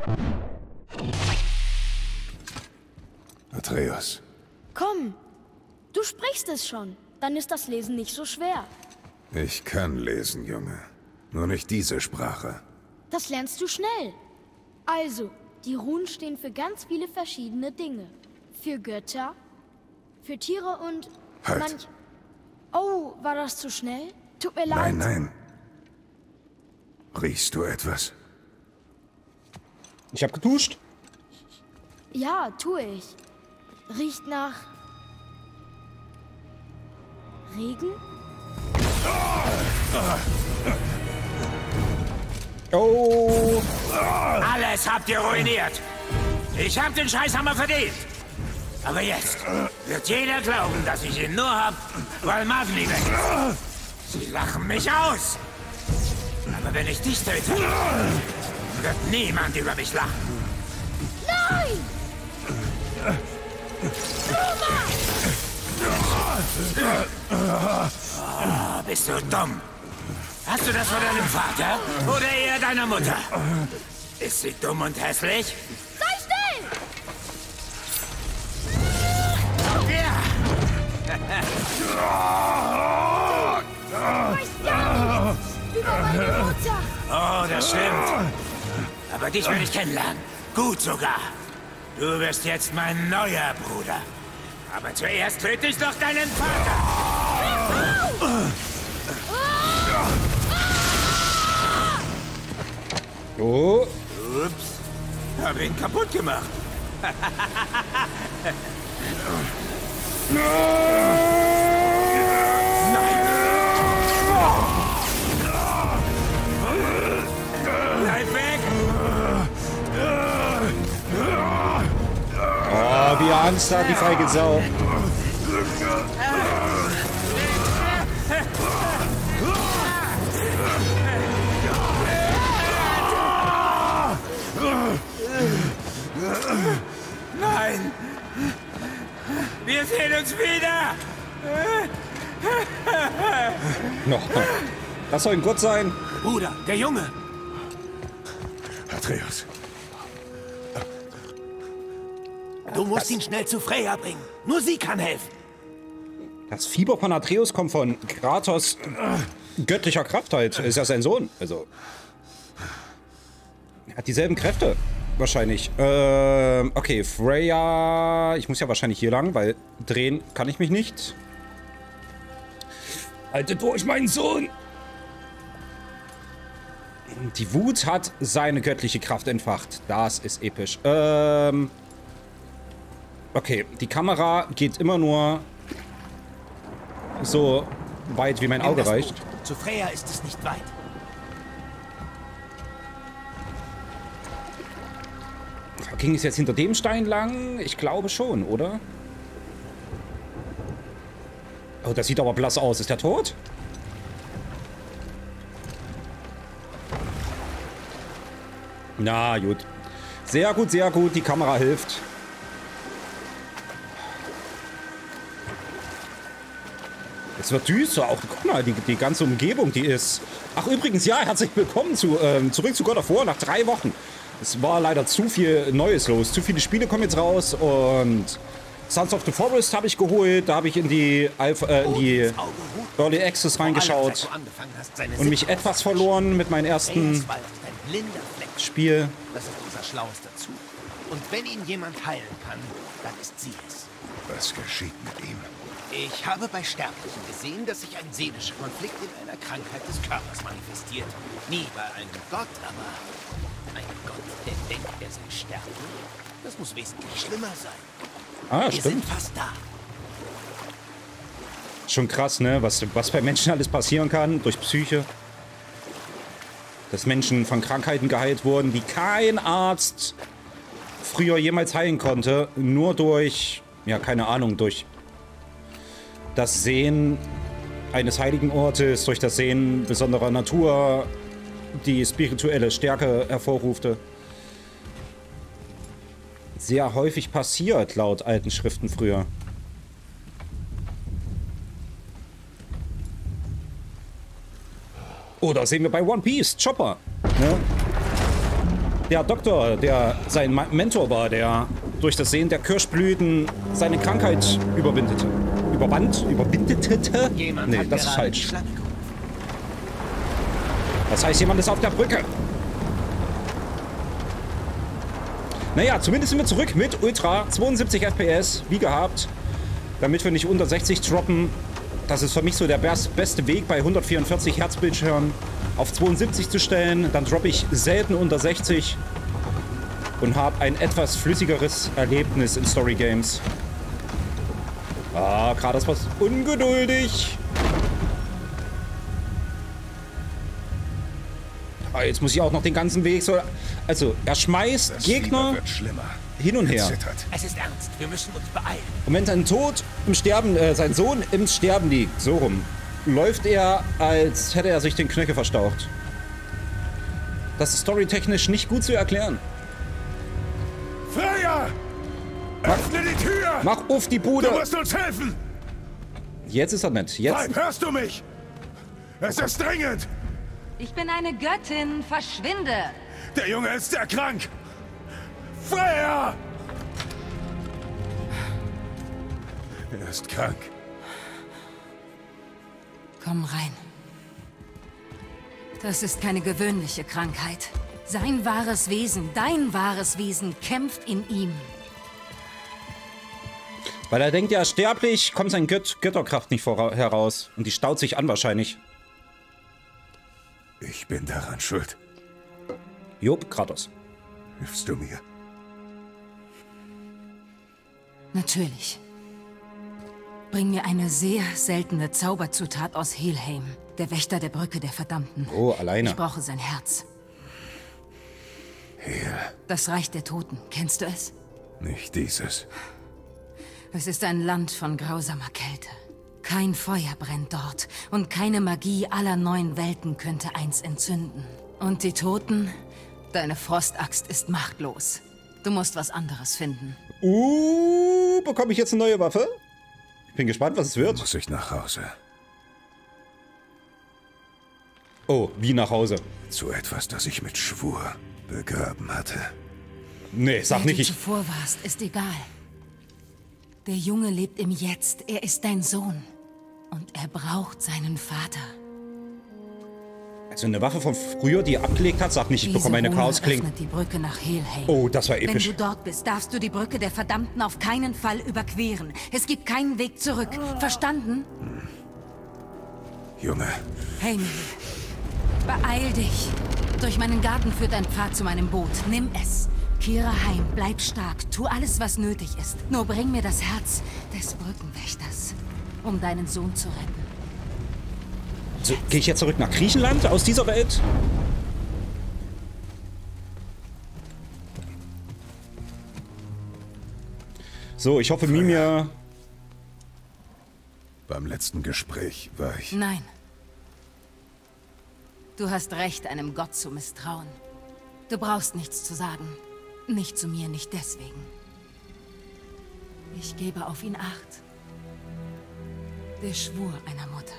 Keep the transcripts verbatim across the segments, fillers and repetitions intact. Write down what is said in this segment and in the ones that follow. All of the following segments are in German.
Atreus. Komm, du sprichst es schon. Dann ist das Lesen nicht so schwer. Ich kann lesen, Junge. Nur nicht diese Sprache. Das lernst du schnell. Also, die Runen stehen für ganz viele verschiedene Dinge. Für Götter, für Tiere und Halt. manch... Oh, war das zu schnell? Tut mir leid. Nein, nein. Riechst du etwas? Ich habe geduscht. Ja, tue ich. Riecht nach... Regen? Oh. Alles habt ihr ruiniert. Ich hab den Scheißhammer verdient. Aber jetzt wird jeder glauben, dass ich ihn nur hab, weil Mavli weg ist. Sie lachen mich aus. Aber wenn ich dich töte, wird niemand über mich lachen. Nein! Oh, bist du dumm? Hast du das von deinem Vater oder eher deiner Mutter? Ist sie dumm und hässlich? Sei still! Ja! Du weißt gar nichts über meine Mutter! Oh, das stimmt. Aber dich will ich kennenlernen. Gut sogar. Du wirst jetzt mein neuer Bruder. Aber zuerst töte ich doch deinen Vater. Oh. Ups. Hab ihn kaputt gemacht. Bleib weg! Oh, wie er Angst hat, die feige Sau. Nein! Wir sehen uns wieder! No. Das soll ein Gott sein. Bruder, der Junge! Atreus. Du musst ihn schnell zu Freya bringen. Nur sie kann helfen. Das Fieber von Atreus kommt von Kratos göttlicher Kraft halt. Ist ja sein Sohn. Also. Er hat dieselben Kräfte. Wahrscheinlich. Ähm, okay, Freya. Ich muss ja wahrscheinlich hier lang, weil drehen kann ich mich nicht. Halte durch, meinen Sohn! Die Wut hat seine göttliche Kraft entfacht. Das ist episch. Ähm. Okay, die Kamera geht immer nur so weit, wie mein Auge reicht. Zu Freya ist es nicht weit. Ging es jetzt hinter dem Stein lang? Ich glaube schon, oder? Oh, das sieht aber blass aus. Ist der tot? Na, gut. Sehr gut, sehr gut. Die Kamera hilft. Es wird düster. Auch, guck mal, die, die ganze Umgebung, die ist... Ach, übrigens, ja, herzlich willkommen zu, ähm, zurück zu God of War nach drei Wochen. Es war leider zu viel Neues los. Zu viele Spiele kommen jetzt raus und Sons of the Forest habe ich geholt. Da habe ich in die, Alpha, äh, in die Early Access reingeschaut und mich etwas verloren mit meinem ersten Spiel. Das ist unser schlauester Zug. Und wenn ihn jemand heilen kann, dann ist sie es. Was geschieht mit ihm? Ich habe bei Sterblichen gesehen, dass sich ein seelischer Konflikt in einer Krankheit des Körpers manifestiert. Nie bei einem Gott, aber ein Gott, der denkt, er sei sterblich. Das muss wesentlich schlimmer sein. Ah, Wir stimmt. sind fast da. Schon krass, ne? Was, was bei Menschen alles passieren kann durch Psyche. Dass Menschen von Krankheiten geheilt wurden, die kein Arzt früher jemals heilen konnte. Nur durch, ja, keine Ahnung, durch das Sehen eines heiligen Ortes, durch das Sehen besonderer Natur, die spirituelle Stärke hervorrufte. Sehr häufig passiert, laut alten Schriften früher. Oder sehen wir bei One Piece, Chopper. Ne? der Doktor, der sein Mentor war, der durch das Sehen der Kirschblüten seine Krankheit überwindete. Überwand? Überwindete? Jemand Nee, hat das ist gerade falsch. die Schlange gerufen. Das heißt, jemand ist auf der Brücke. Naja, zumindest sind wir zurück mit Ultra zweiundsiebzig F P S, wie gehabt. Damit wir nicht unter sechzig droppen. Das ist für mich so der beste Weg, bei hundertvierundvierzig Hertz Bildschirm auf zweiundsiebzig zu stellen. Dann droppe ich selten unter sechzig und habe ein etwas flüssigeres Erlebnis in Story Games. Ah, gerade ist was ungeduldig. Ah, jetzt muss ich auch noch den ganzen Weg so... Also, er schmeißt Das Gegner wird schlimmer. hin und her. Zittert. Es ist ernst. Wir müssen uns beeilen. Und wenn sein Tod im Sterben, äh, sein Sohn im Sterben liegt, so rum, läuft er, als hätte er sich den Knöchel verstaucht. Das ist storytechnisch nicht gut zu erklären. Freya! Öffne die Tür! Mach auf die Du Bude! musst uns helfen! Jetzt ist er nett. Jetzt. Weib, hörst du mich? Es ist dringend! Ich bin eine Göttin. Verschwinde. Der Junge ist sehr krank! Freya! Er ist krank. Komm rein. Das ist keine gewöhnliche Krankheit. Sein wahres Wesen, dein wahres Wesen kämpft in ihm. Weil er denkt, er ist sterblich, kommt seine Göt Götterkraft nicht vor heraus. Und die staut sich an wahrscheinlich. Ich bin daran schuld. Job, Kratos. Hilfst du mir? Natürlich. Bring mir eine sehr seltene Zauberzutat aus Helheim, der Wächter der Brücke der Verdammten. Oh, alleine. Ich brauche sein Herz. Hel, Das Reich der Toten. Kennst du es? nicht dieses. Es ist ein Land von grausamer Kälte. Kein Feuer brennt dort und keine Magie aller neuen Welten könnte eins entzünden. Und die Toten? Deine Frostaxt ist machtlos. Du musst was anderes finden. Uh, bekomme ich jetzt eine neue Waffe? Ich bin gespannt, was es wird. Muss ich nach Hause. Oh, wie nach Hause? Zu etwas, das ich mit Schwur begraben hatte. Nee, sag Wer nicht du ich. zuvor warst, ist egal. Der Junge lebt im Jetzt. Er ist dein Sohn. Und er braucht seinen Vater. Also eine Waffe von früher, die er abgelegt hat, sag nicht, ich Diese bekomme eine Rune Chaosklinge. öffnet die Brücke nach Helheim. Oh, das war Wenn episch. du dort bist, darfst du die Brücke der Verdammten auf keinen Fall überqueren. Es gibt keinen Weg zurück. Verstanden? Junge, Hey, Mimi. Beeil dich. Durch meinen Garten führt ein Pfad zu meinem Boot. Nimm es. Kehre heim, bleib stark, tu alles, was nötig ist. Nur bring mir das Herz des Brückenwächters, um deinen Sohn zu retten. So, gehe ich jetzt zurück nach Griechenland aus dieser Welt? So, ich hoffe, Mimir... beim letzten Gespräch war ich... Nein. Du hast recht, einem Gott zu misstrauen. Du brauchst nichts zu sagen. Nicht zu mir, nicht deswegen. Ich gebe auf ihn Acht. Der Schwur einer Mutter.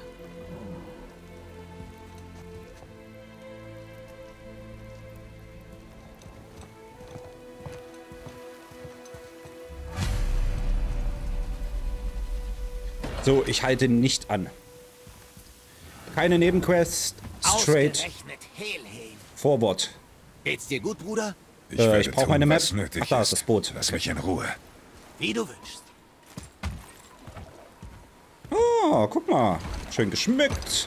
So, ich halte nicht an. Keine Nebenquest, straight Ausgerechnet Helheim. forward. Geht's dir gut, Bruder? Ich Äh, werde ich brauche tun, meine Map. was nötig Ach, da ist ist. das Boot. Lass mich in Ruhe. Wie du wünschst. Oh, guck mal. Schön geschmückt.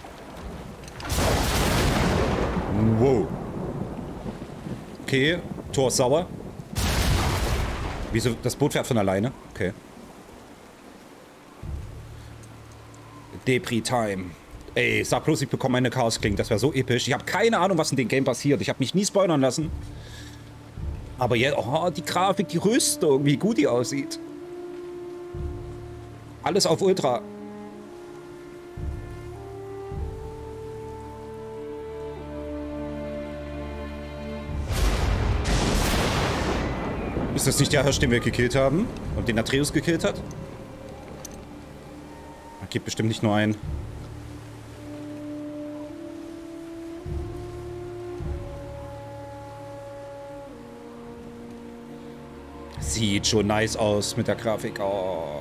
Wow. Okay, Tor ist sauer. Wieso? Das Boot fährt von alleine? Okay. Depri-Time. Ey, sag bloß, ich bekomme eine Chaos-Klinge. Das wäre so episch. Ich habe keine Ahnung, was in dem Game passiert. Ich habe mich nie spoilern lassen. Aber jetzt, oh, die Grafik, die Rüstung, wie gut die aussieht. Alles auf Ultra. Ist das nicht der Hirsch, den wir gekillt haben? Und den Atreus gekillt hat? Da gibt bestimmt nicht nur einen. Sieht schon nice aus mit der Grafik. Oh.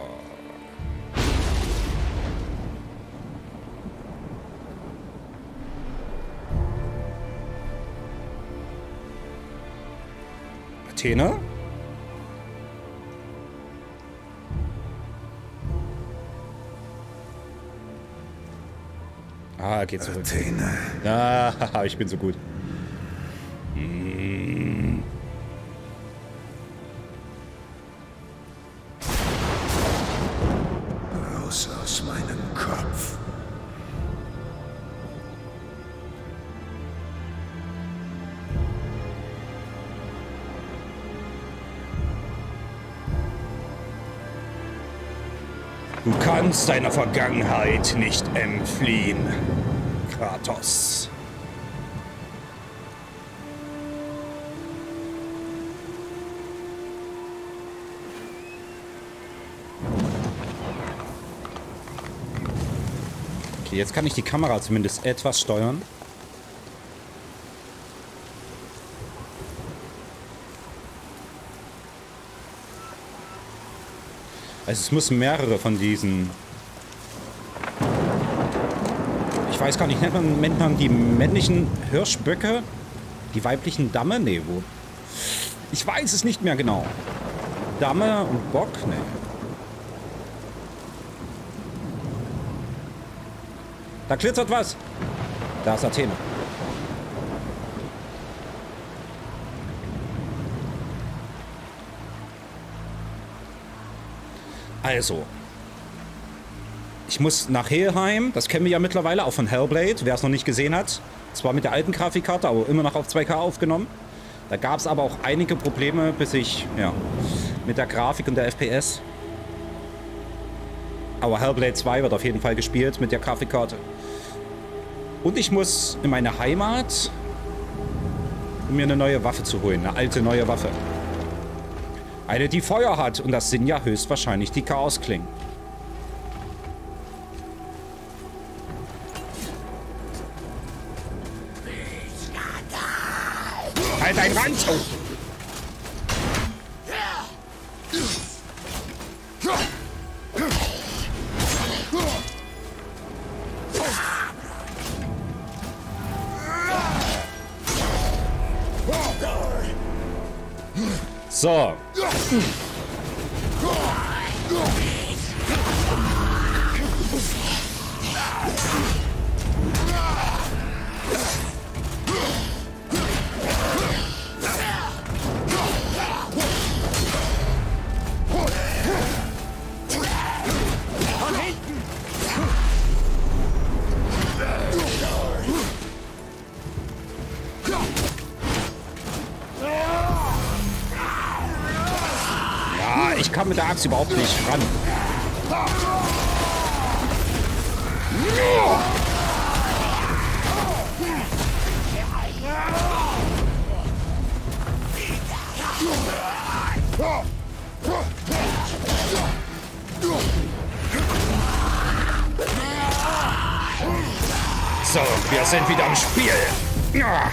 Athena? Ah, geht zurück. Athena. Ah, ich bin so gut. Mm. Raus aus meinem Kopf. Du kannst deiner Vergangenheit nicht entfliehen, Kratos. Okay, jetzt kann ich die Kamera zumindest etwas steuern. Also es müssen mehrere von diesen... Ich weiß gar nicht, nennt man, nennt man die männlichen Hirschböcke? Die weiblichen Damme? Nee, wo? Ich weiß es nicht mehr genau. Damme und Bock? Nee. Da glitzert was. Da ist Athena. Also, ich muss nach Helheim, das kennen wir ja mittlerweile, auch von Hellblade, wer es noch nicht gesehen hat. Zwar mit der alten Grafikkarte, aber immer noch auf zwei K aufgenommen. Da gab es aber auch einige Probleme, bis ich, ja, mit der Grafik und der F P S. Aber Hellblade zwei wird auf jeden Fall gespielt mit der Grafikkarte. Und ich muss in meine Heimat, um mir eine neue Waffe zu holen, eine alte neue Waffe. Eine, die Feuer hat. Und das sind ja höchstwahrscheinlich die Chaosklingen. Halt dein Rand hoch! So. Ich kam mit der Axt überhaupt nicht ran. So, wir sind wieder im Spiel. Ja,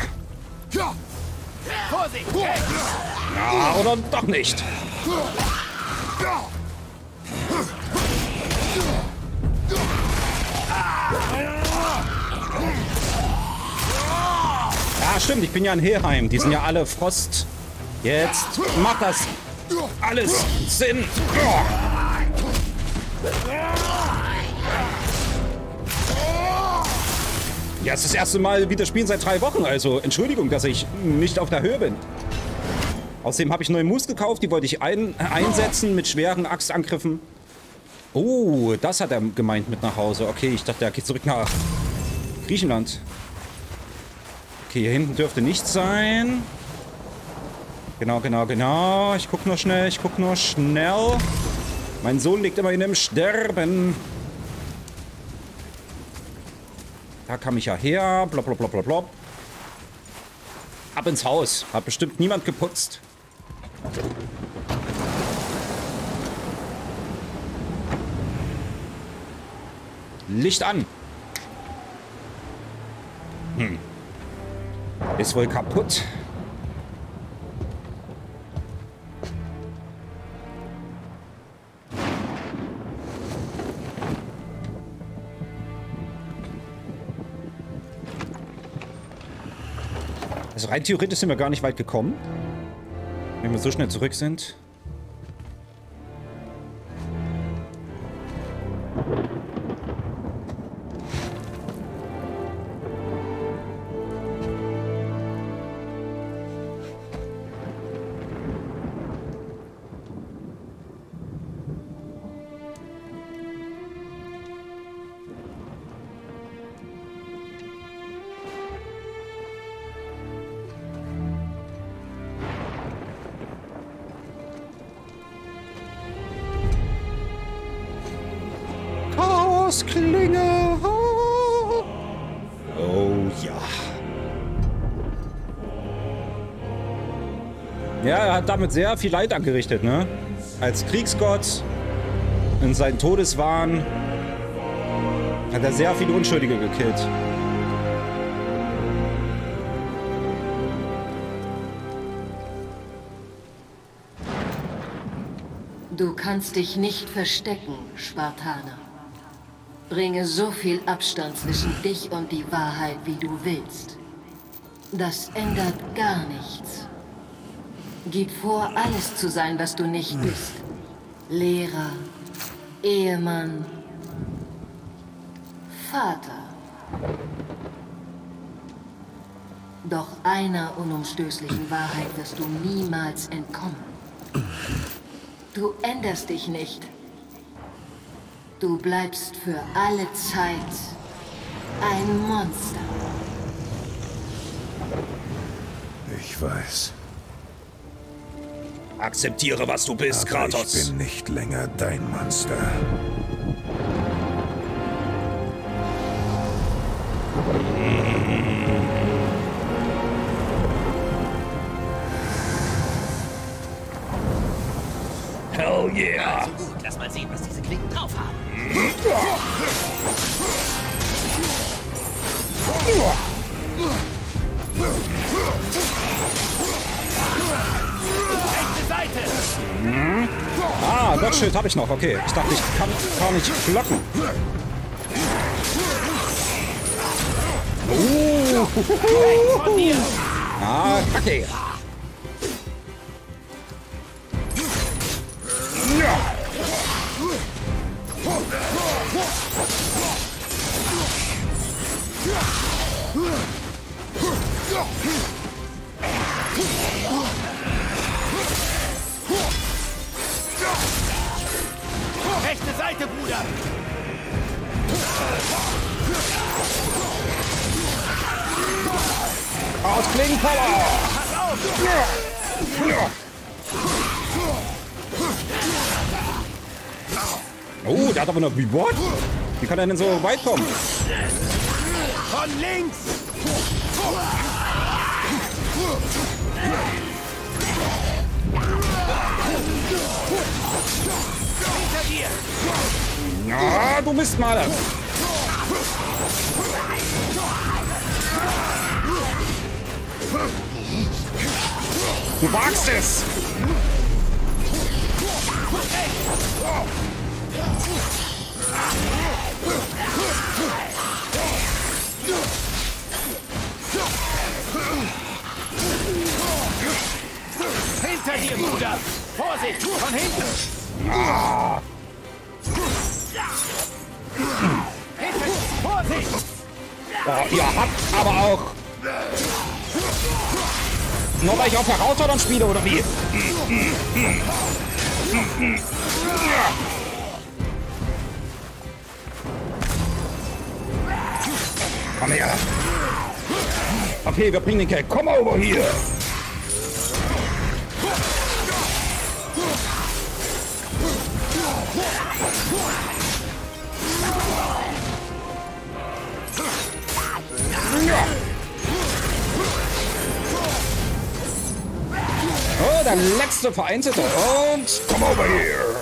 oder doch nicht. Ja, stimmt, ich bin ja in Helheim. Die sind ja alle Frost. Jetzt macht das alles Sinn. Ja, es ist das erste Mal wieder spielen seit drei Wochen. Also, Entschuldigung, dass ich nicht auf der Höhe bin. Außerdem habe ich neue Moves gekauft, die wollte ich ein, einsetzen mit schweren Axtangriffen. Oh, das hat er gemeint mit nach Hause. Okay, ich dachte, er geht zurück nach Griechenland. Okay, hier hinten dürfte nichts sein. Genau, genau, genau. Ich guck nur schnell, ich guck nur schnell. Mein Sohn liegt immerhin im Sterben. Da kam ich ja her. Blop, blop, blop, blop, blop. Ab ins Haus. Hat bestimmt niemand geputzt. Licht an. Hm. Ist wohl kaputt. Also rein theoretisch sind wir gar nicht weit gekommen. Wenn wir so schnell zurück sind. Klinge. Oh ja. Ja, er hat damit sehr viel Leid angerichtet, ne? Als Kriegsgott in seinen Todeswahn hat er sehr viele Unschuldige gekillt. Du kannst dich nicht verstecken, Spartaner. Bringe so viel Abstand zwischen dich und die Wahrheit, wie du willst. Das ändert gar nichts. Gib vor, alles zu sein, was du nicht bist. Lehrer, Ehemann, Vater. Doch einer unumstößlichen Wahrheit wirst du niemals entkommen. Du änderst dich nicht. Du bleibst für alle Zeit ein Monster. Ich weiß. Akzeptiere, was du bist, Aber Kratos. ich bin nicht länger dein Monster. Hell yeah! Also gut, lass mal sehen, was diese Klingen drauf haben. Rechte Seite! Hm. Ah, Gottschild habe ich noch. Okay, ich dachte, ich kann gar nicht blocken. Oh. Von mir! Ah, kacke. Ja. Rechte Seite, Bruder! Ausklingen, Power! Pass auf! Ja. Ja. Oh, der hat aber noch wie what? Wie kann er denn so weit kommen? Von links! Hinter dir! Ja, du bist mal. Du wagst es! Hinter dir, Bruder! Vorsicht! Von hinten! Ah. Hinter dir! Vorsicht! Oh, ihr habt aber auch... Nur weil ich auf Herausforderung spiele, oder wie? Komm her. Okay, wir bringen den Kerl. Komm mal over hier. Ja. Oh, der letzte Vereinzelte. Und komm over here.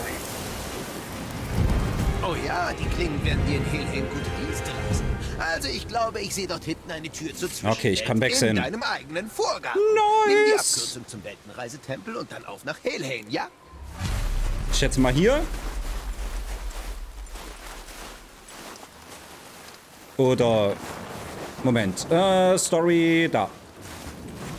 Oh ja, die Klingen werden dir in Helheim gute Dienste leisten. Also ich glaube, ich sehe dort hinten eine Tür zur Zwischenwelt. Okay, ich kann wechseln. In deinem eigenen Vorgarten. Nice. Nimm die Abkürzung zum Weltenreisetempel und dann auf nach Helheim, ja? Ich schätze mal hier. Oder... Moment. Äh, Story da.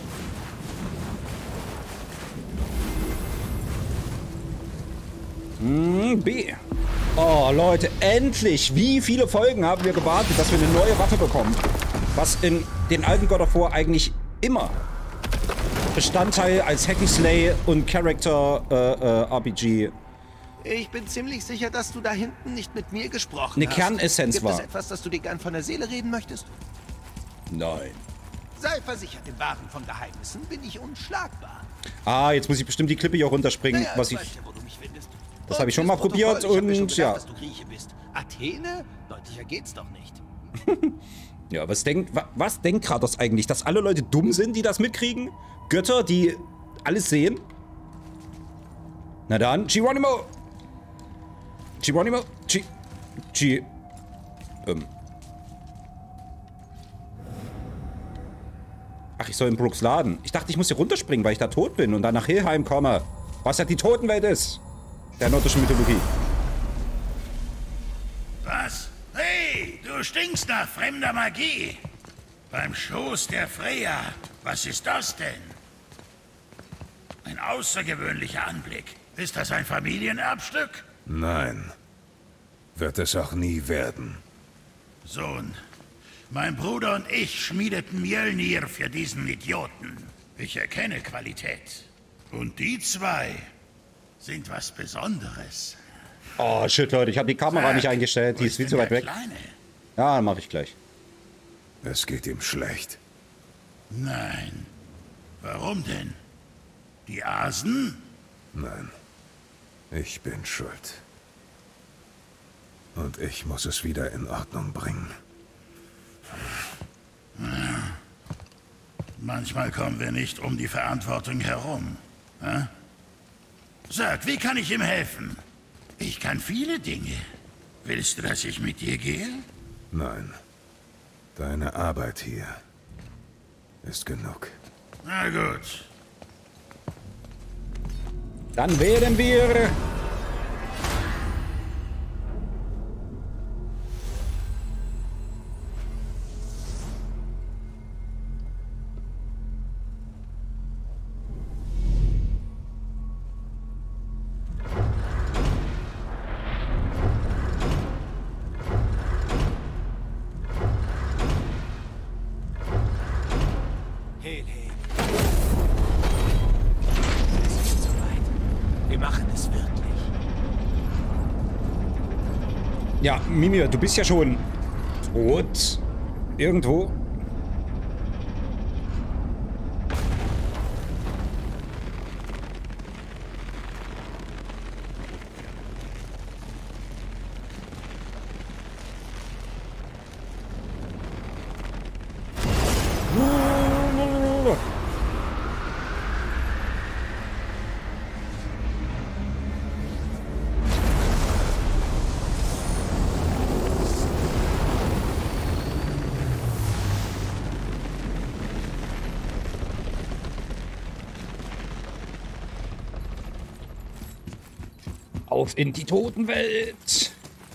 Hm, B. Oh, Leute, endlich! Wie viele Folgen haben wir gewartet, dass wir eine neue Waffe bekommen? Was in den alten God of War eigentlich immer Bestandteil als Hack'n'Slay und Character äh, äh, R P G. Ich bin ziemlich sicher, dass du da hinten nicht mit mir gesprochen Eine hast. Kernessenz Gibt war. es etwas, das du dir gern von der Seele reden möchtest? Nein. Sei versichert, im Wahren von Geheimnissen bin ich unschlagbar. Ah, jetzt muss ich bestimmt die Klippe hier runterspringen, Naja, was du ich... weißt ja, wo du mich findest. Das Und habe ich schon fürs mal Protokoll, probiert ich hab mir schon und gedacht, ja. dass du Grieche bist. Athene? Deutlicher geht's doch nicht. Ja, was denkt, wa, was denkt Kratos eigentlich? Dass alle Leute dumm sind, die das mitkriegen? Götter, die alles sehen? Na dann, Geronimo! Geronimo! G... G... Ähm... Ach, ich soll in Brooks laden. Ich dachte, ich muss hier runterspringen, weil ich da tot bin und dann nach Helheim komme. Was ja die Totenwelt ist. Der nordischen Mythologie. Was? Hey, du stinkst nach fremder Magie. Beim Schoß der Freya. Was ist das denn? Ein außergewöhnlicher Anblick. Ist das ein Familienerbstück? Nein. Wird es auch nie werden. Sohn, mein Bruder und ich schmiedeten Mjölnir für diesen Idioten. Ich erkenne Qualität. Und die zwei sind was Besonderes. Oh, shit, Leute, ich habe die Kamera Sag, nicht eingestellt. Die wo ist viel denn zu weit der weg. Kleine? Ja, dann mache ich gleich. Es geht ihm schlecht. Nein. Warum denn? Die Asen? Nein. Ich bin schuld. Und ich muss es wieder in Ordnung bringen. Manchmal kommen wir nicht um die Verantwortung herum. Hä? Sag, wie kann ich ihm helfen? Ich kann viele Dinge. Willst du, dass ich mit dir gehe? Nein. Deine Arbeit hier ist genug. Na gut. Dann wählen wir... Helheim. Es ist soweit. Wir machen es wirklich. Ja, Mimir, du bist ja schon tot. Irgendwo. Auf in die Totenwelt.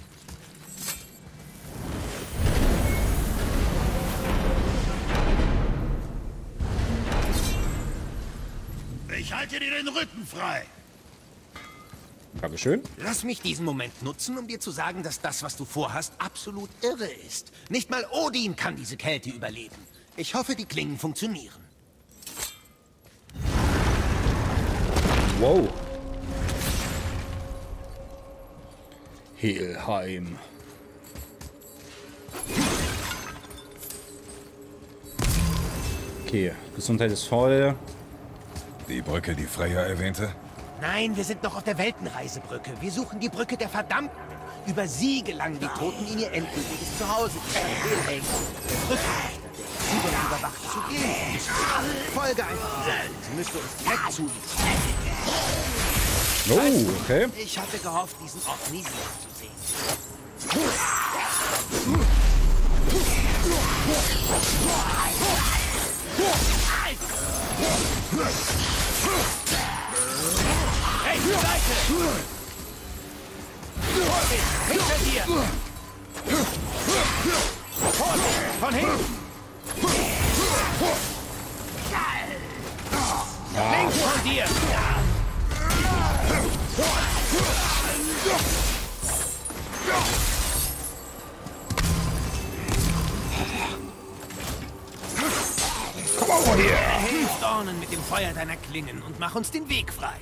Ich halte dir den Rücken frei. Dankeschön. Lass mich diesen Moment nutzen, um dir zu sagen, dass das, was du vorhast, absolut irre ist. Nicht mal Odin kann diese Kälte überleben. Ich hoffe, die Klingen funktionieren. Wow. Helheim. Okay, Gesundheit ist voll. Die Brücke, die Freya erwähnte? Nein, wir sind noch auf der Weltenreisebrücke. Wir suchen die Brücke der Verdammten. Über sie gelangen die Toten in ihr endgültiges Zuhause. Helheim. Der Brückenwächter, der über die überwachte zu gehen. Folge einfach dieser Welt. Sie müsste uns direkt zuliefern. Oh, okay. Ich hatte gehofft, diesen Ort nie wieder zu sehen. Rechte Seite! Vorsicht! Hinter dir! Vorsicht! Von hinten! Links von dir! Komm over hier! Hilf Dornen mit dem Feuer deiner Klingen und mach uns den Weg frei.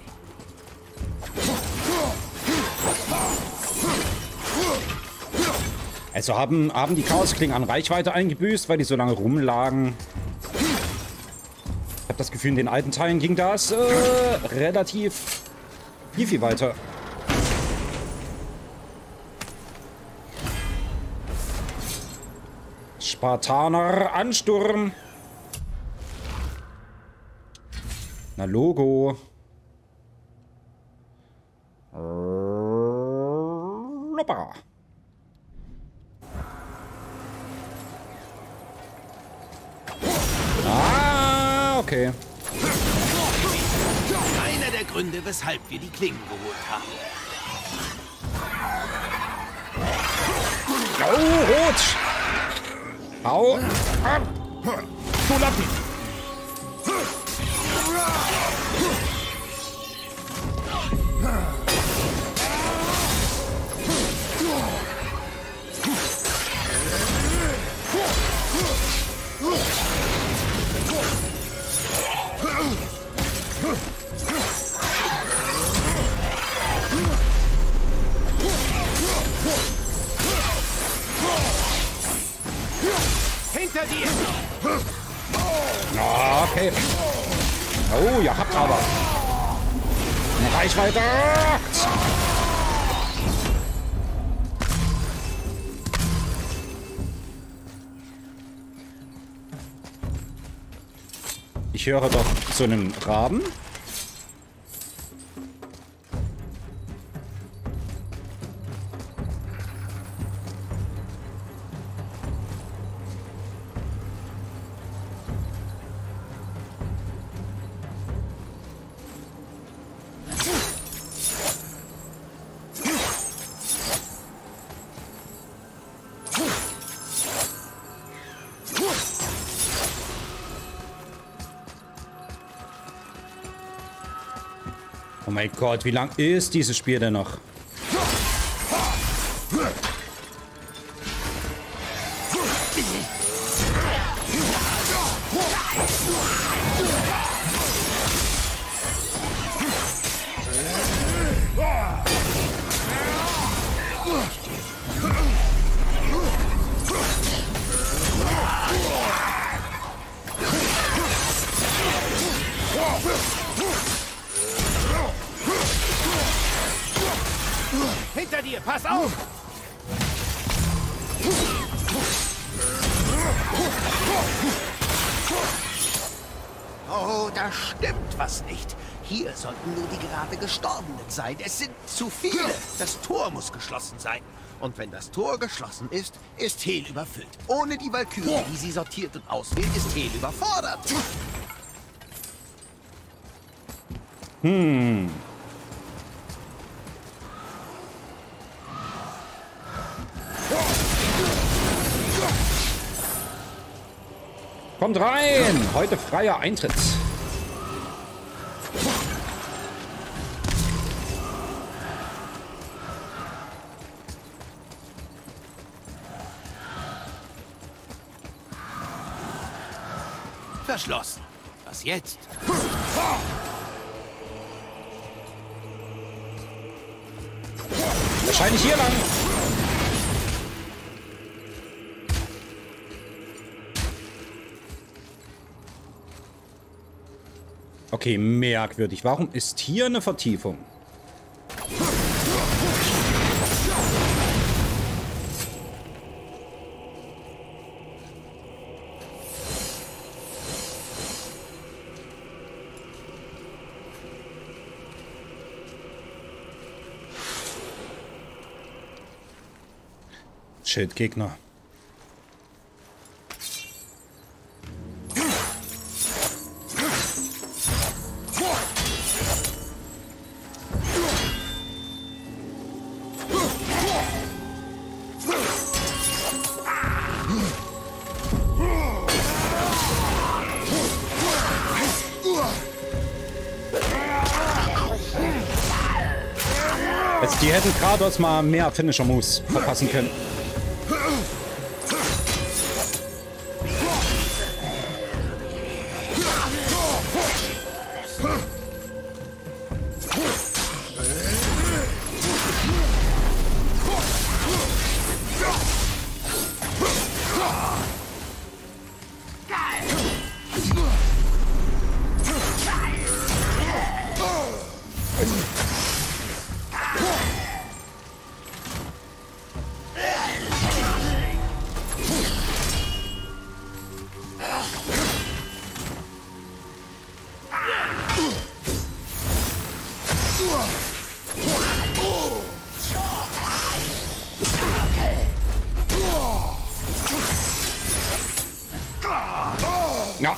Also haben, haben die Chaosklingen an Reichweite eingebüßt, weil die so lange rumlagen. Ich habe das Gefühl, in den alten Teilen ging das äh, relativ viel, viel weiter. Spartaner Ansturm. Na Logo. Loppa. Ah, okay. Einer der Gründe, weshalb wir die Klingen geholt haben. Oh, rot! Hau ab! Du Lappen! Hinter dir! Ah, okay. Oh, ihr habt aber. Reichweite! Ich höre doch so einen Raben. Oh mein Gott, wie lang ist dieses Spiel denn noch? Hinter dir, pass auf! Oh, da stimmt was nicht. Hier sollten nur die gerade Gestorbenen sein. Es sind zu viele. Das Tor muss geschlossen sein. Und wenn das Tor geschlossen ist, ist Hel überfüllt. Ohne die Walküre, die sie sortiert und auswählt, ist Hel überfordert. Hm. Kommt rein! Heute freier Eintritt. Verschlossen. Was jetzt? Wahrscheinlich hier lang. Okay, merkwürdig. Warum ist hier eine Vertiefung? Schildgegner. Also die hätten Kratos mal mehr Finisher-Moves verpassen können. Ja.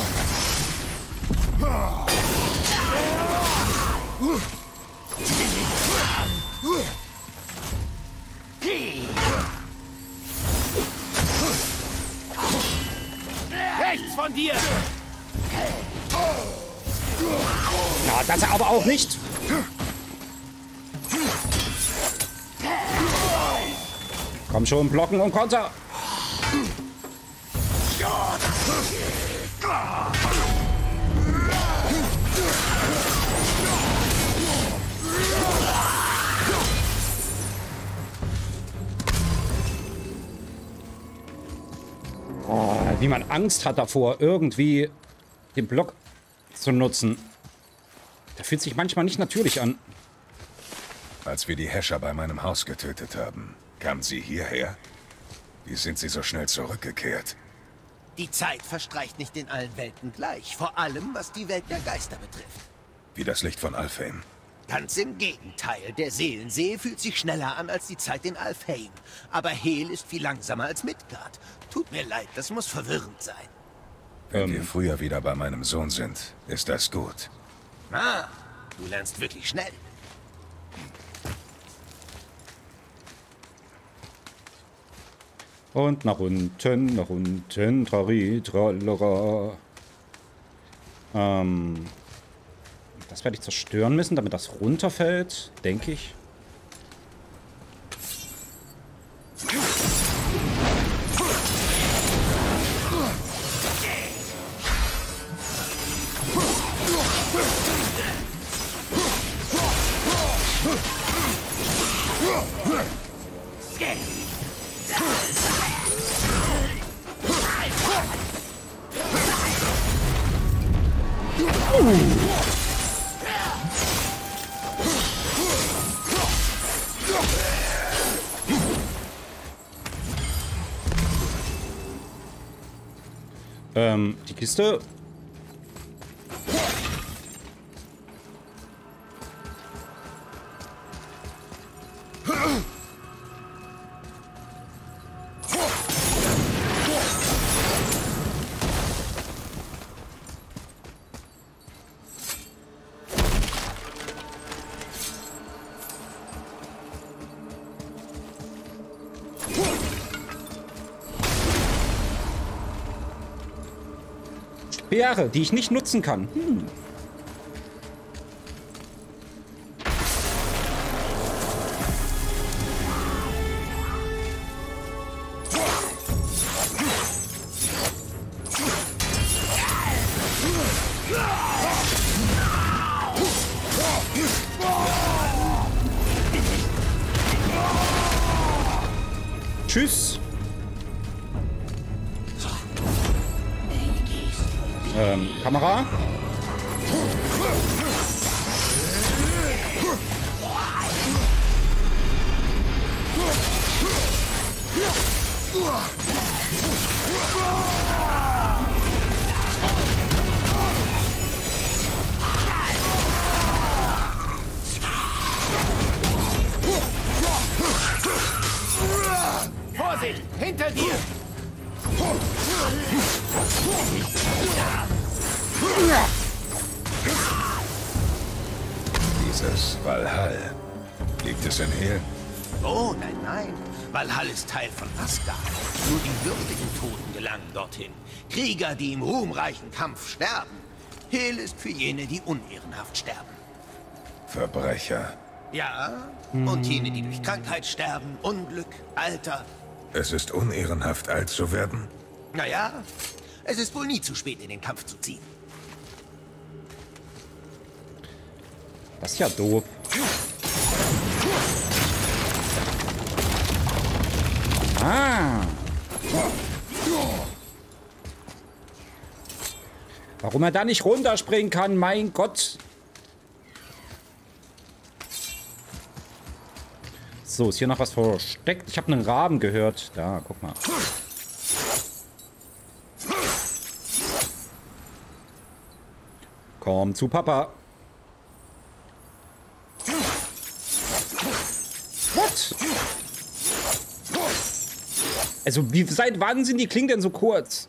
Rechts von dir! Na, das aber auch nicht. Komm schon, blocken und Konter. Oh, wie man Angst hat davor, irgendwie den Block zu nutzen. Der fühlt sich manchmal nicht natürlich an. Als wir die Häscher bei meinem Haus getötet haben, kamen sie hierher? Wie sind sie so schnell zurückgekehrt? Die Zeit verstreicht nicht in allen Welten gleich, vor allem was die Welt der Geister betrifft. Wie das Licht von Alfheim. Ganz im Gegenteil, der Seelensee fühlt sich schneller an als die Zeit in Alfheim. Aber Hel ist viel langsamer als Midgard. Tut mir leid, das muss verwirrend sein. Wenn Ähm. wir früher wieder bei meinem Sohn sind, ist das gut. Ah, du lernst wirklich schnell. Und nach unten, nach unten, trari, tralala. Ähm, das werde ich zerstören müssen, damit das runterfällt, denke ich. Ähm, die Kiste. Speere, die ich nicht nutzen kann. Hm. Tschüss. Ähm, Kamera. Vorsicht! Hinter dir! Dieses Valhall. Liegt es in Hel? Oh, nein, nein. Valhall ist Teil von Asgard. Nur die würdigen Toten gelangen dorthin. Krieger, die im ruhmreichen Kampf sterben. Hel ist für jene, die unehrenhaft sterben. Verbrecher. Ja, und jene, die durch Krankheit sterben, Unglück, Alter. Es ist unehrenhaft, alt zu werden? Naja, es ist wohl nie zu spät, in den Kampf zu ziehen. Das ist ja doof. Ah. Warum er da nicht runterspringen kann, mein Gott. So, ist hier noch was versteckt? Ich habe einen Raben gehört. Da, guck mal. Komm zu Papa. What? Also, wie, seit wann sind die Klingen denn so kurz?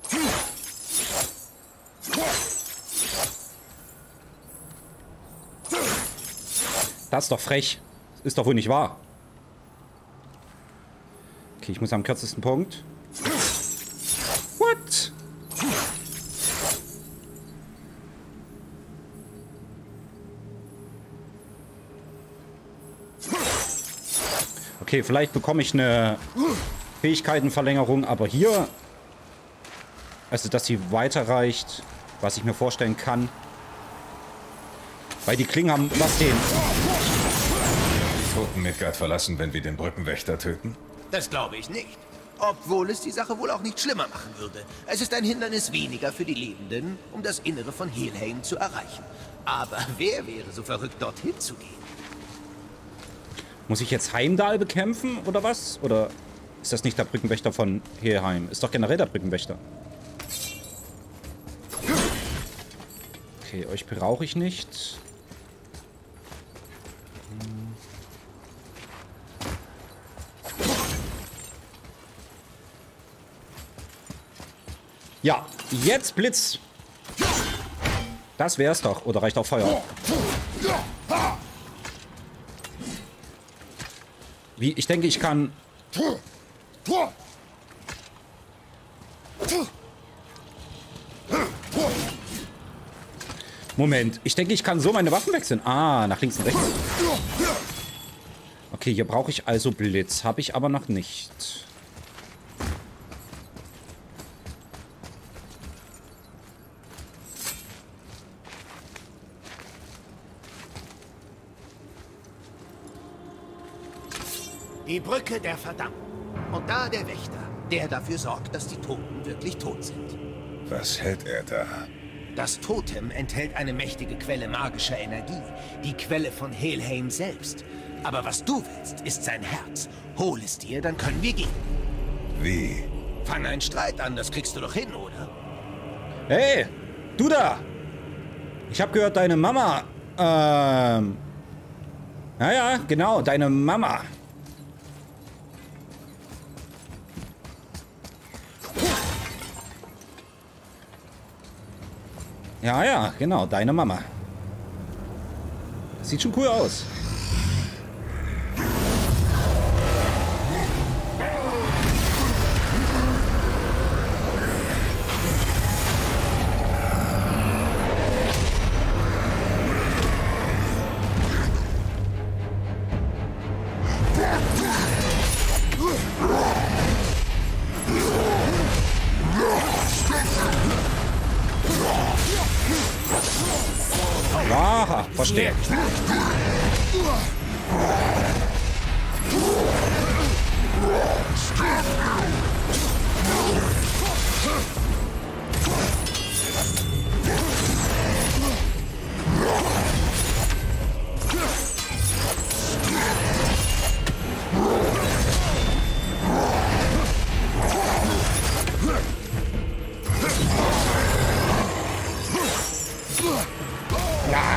Das ist doch frech. Ist doch wohl nicht wahr. Okay, ich muss am kürzesten Punkt. What? Okay, vielleicht bekomme ich eine Fähigkeitenverlängerung, aber hier, also dass sie weiterreicht, was ich mir vorstellen kann. Weil die Klingen haben, was den... Die Toten Midgard verlassen, wenn wir den Brückenwächter töten? Das glaube ich nicht. Obwohl es die Sache wohl auch nicht schlimmer machen würde. Es ist ein Hindernis weniger für die Lebenden, um das Innere von Helheim zu erreichen. Aber wer wäre so verrückt, dorthin zu gehen? Muss ich jetzt Heimdall bekämpfen oder was? Oder ist das nicht der Brückenwächter von Helheim? Ist doch generell der Brückenwächter. Okay, euch brauche ich nicht. Ja, jetzt Blitz. Das wär's doch. Oder reicht auch Feuer? Wie? Ich denke, ich kann... Moment. Ich denke, ich kann so meine Waffen wechseln. Ah, nach links und rechts. Okay, hier brauche ich also Blitz. Habe ich aber noch nicht. Die Brücke der Verdammung. Und da der Wächter, der dafür sorgt, dass die Toten wirklich tot sind. Was hält er da? Das Totem enthält eine mächtige Quelle magischer Energie. Die Quelle von Helheim selbst. Aber was du willst, ist sein Herz. Hol es dir, dann können wir gehen. Wie? Fang einen Streit an, das kriegst du doch hin, oder? Hey, du da! Ich habe gehört, deine Mama... Ähm... Naja, genau, deine Mama... Ja, ja, genau, deine Mama. Sieht schon cool aus. Aha, verstehe. Ja.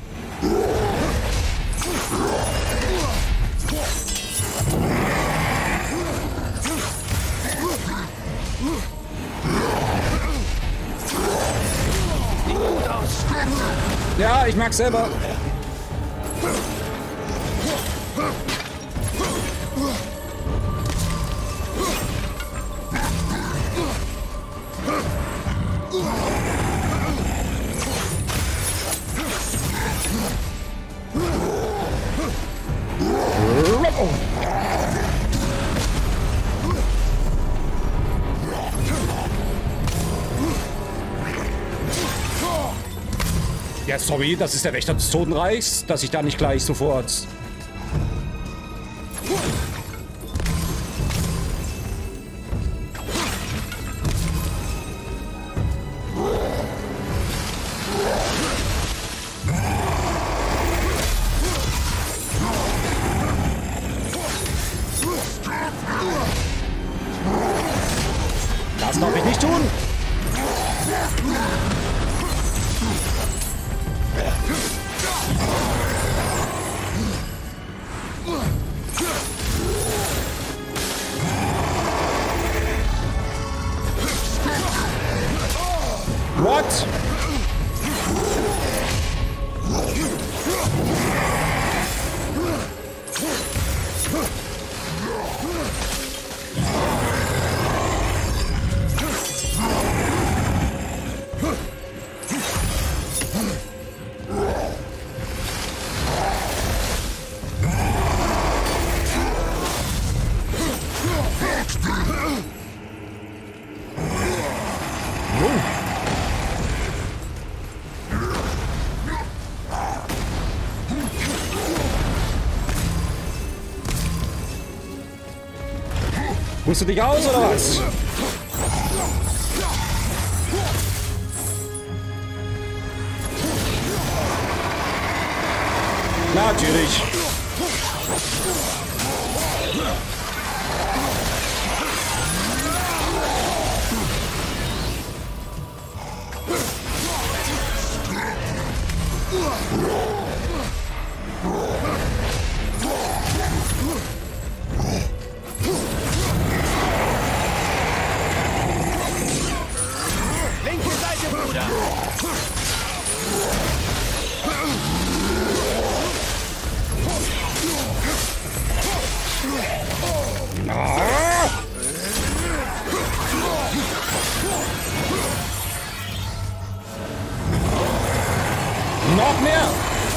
Ja, ich mag's selber. Ja, sorry, das ist der Wächter des Totenreichs, dass ich da nicht gleich sofort... Das darf ich nicht tun! What? Ruhst du dich aus, oder was? Natürlich. Linke Seite, Bruder! Ah! Noch mehr!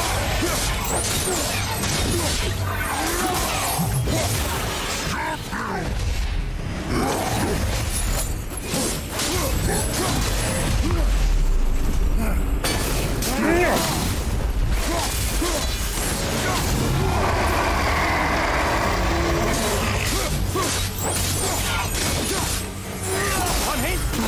Von hinten!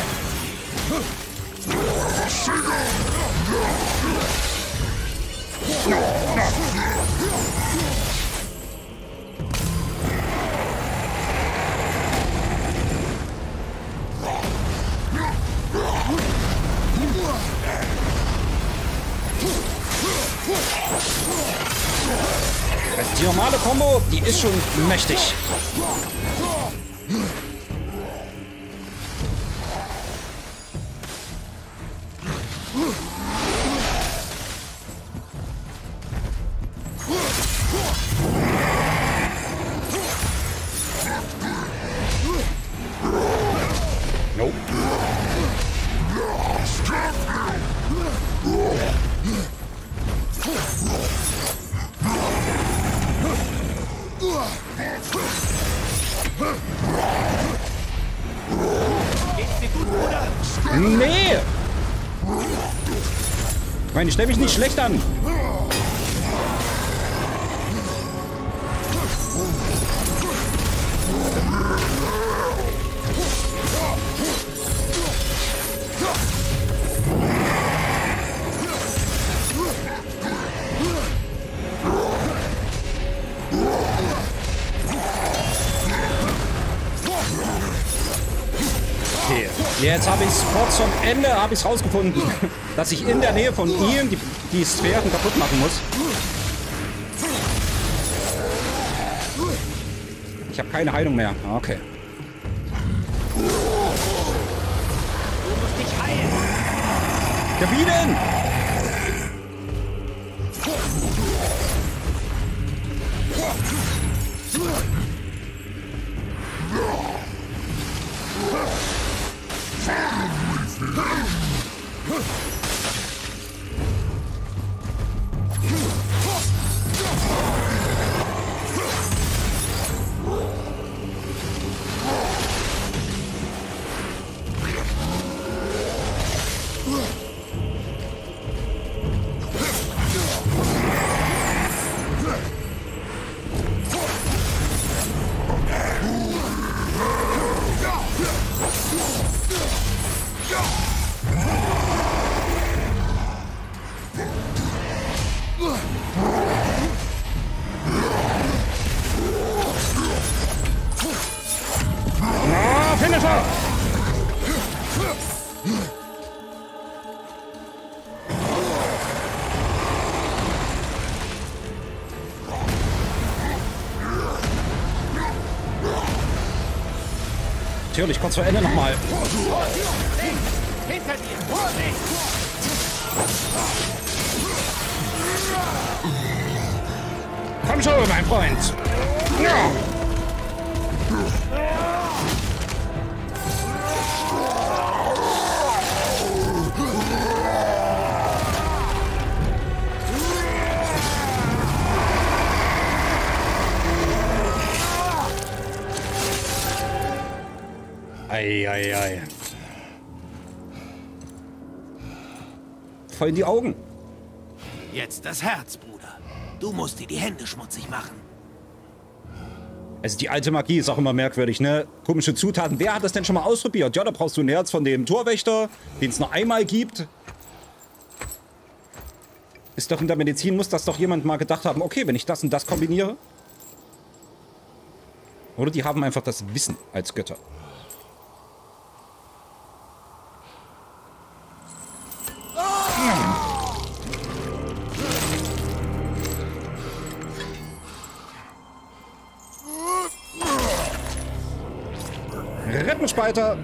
Also die normale Combo, die ist schon mächtig. Nope. Geht's dir gut, Bruder? Nee! Ich meine, ich stelle mich nicht schlecht an. Okay, jetzt habe ich es kurz zum Ende habe ich es rausgefunden, dass ich in der Nähe von ihm die, die Sphären kaputt machen muss. Ich habe keine Heilung mehr. Okay. Du musst dich heilen! Ja, wie denn? Natürlich, kurz vor Ende nochmal. Hinter dir! Komm schon, mein Freund. Ja. Ei, ei, ei. Voll in die Augen. Jetzt das Herz, Bruder. Du musst dir die Hände schmutzig machen. Also die alte Magie ist auch immer merkwürdig, ne? Komische Zutaten. Wer hat das denn schon mal ausprobiert? Ja, da brauchst du ein Herz von dem Torwächter, den es nur einmal gibt. Ist doch in der Medizin, muss das doch jemand mal gedacht haben, okay, wenn ich das und das kombiniere. Oder die haben einfach das Wissen als Götter. Rettenspalter!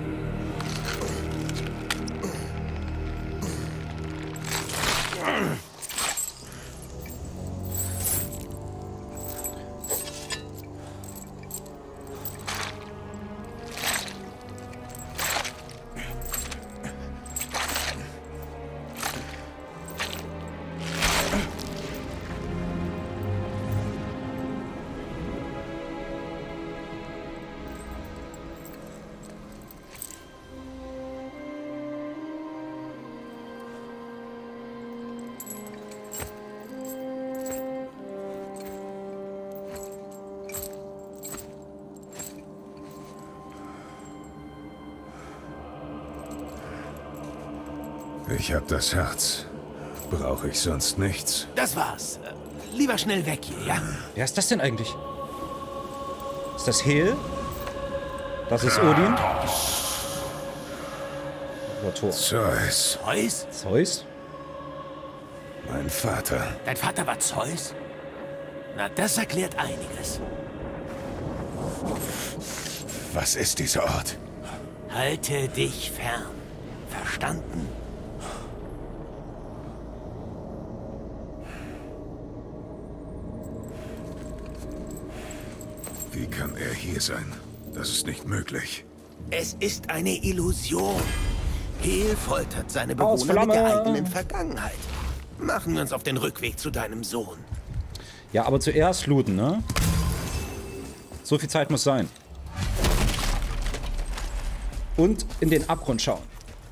Ich hab das Herz. Brauche ich sonst nichts. Das war's. Äh, lieber schnell weg hier, ja? Wer ist das denn eigentlich? Ist das Hel? Das ist Odin? Oder Thor? Zeus. Zeus? Zeus? Mein Vater. Dein Vater war Zeus? Na, das erklärt einiges. Was ist dieser Ort? Halte dich fern. Verstanden? Wie kann er hier sein? Das ist nicht möglich. Es ist eine Illusion. Hel foltert seine Bewohner mit der eigenen Vergangenheit. Machen wir uns auf den Rückweg zu deinem Sohn. Ja, aber zuerst looten, ne? So viel Zeit muss sein. Und in den Abgrund schauen.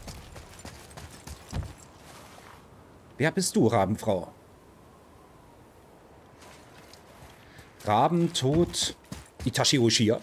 Wer bist du, Rabenfrau? Rabentod Itachi Uchiha.